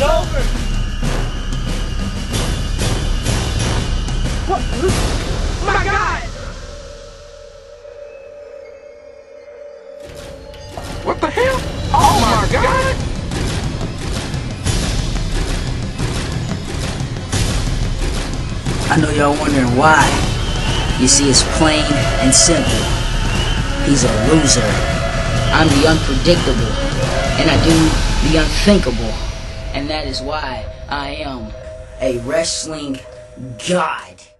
It's over. What? Oh my God! What the hell? Oh my God! I know y'all wondering why. You see, it's plain and simple. He's a loser. I'm the unpredictable, and I do the unthinkable. And that is why I am a wrestling god.